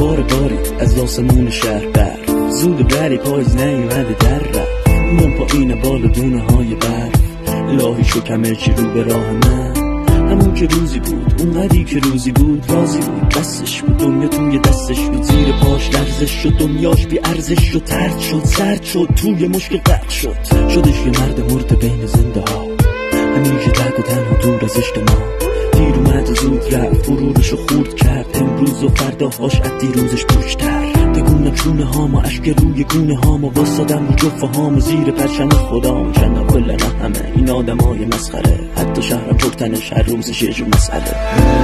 بار باری از آسمون شهر برف، زود بری پاییز نیومده در رفت، من پایین بالا دونه های برف، الهی شکمه چی رو به راه من، همون که روزی بود، اونقدی که روزی بود رازی بود، دستش بود دنیا توی دستش بود، زیر پاش لرزش شد، دنیاش بی ارزش شد، ترد شد، سرد شد، توی مشکل غرق شد، شدش یه مرد مرد بین زنده ها، همیشه تک و تنها دور از اجتماع، دیر اومد و زود رفت، غرورشو خورد کرد، امروز و فرداهاش از دیروزش پشتر، تکونم چونه هامو، اشک روی گونه هامو، واسادم رو جفه هامو، زیر پرچم خدام، چندم کل نه همه این آدمای مسخره، حتی شهرم پرتنش هر روزش یه جو مسئله.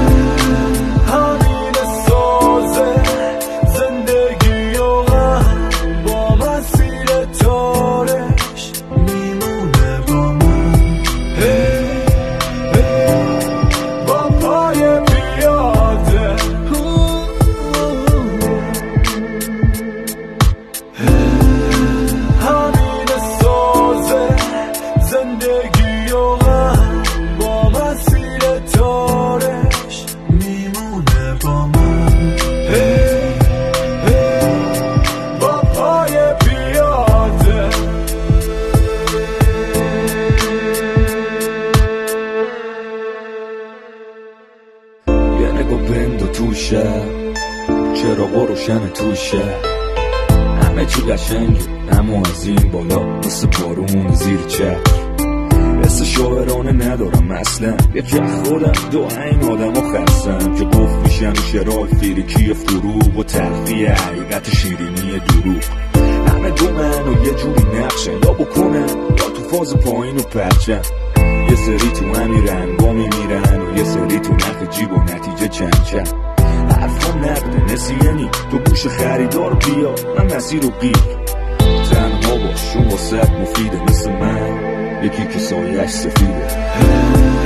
همین سازه زندگی و غم، با مسیر تارش میمونه با من، با پای پیاده، همین سازه زندگی و غم، با مسیر تارش میمونه با من، با پای پیاده. یه نگاه بند و توشه، چراغ روشن توشه، همه چی قشنگه اما از این بالا مثل بارون زیر چتر، حس شاعرانه ندارم اصلا، یه که خودم دو این آدم ها خستم که گفت میشن شرای فیریکی فروغ و تلخی حقیقت شیرینی دروغ، همه دو من و یه جوری نقشن، یا بکنن یا تو فاز پایین و پرچن، یه سری تو همین رنگا میمیرن و یه سری تو نخ جیب و نتیجه چند چند، حرفم نقده نسیانی تو گوش خریدار بیا، من مسیر رو گیر، تنها باش چون واسه مفیده مثل من یکی که سایش سفیده.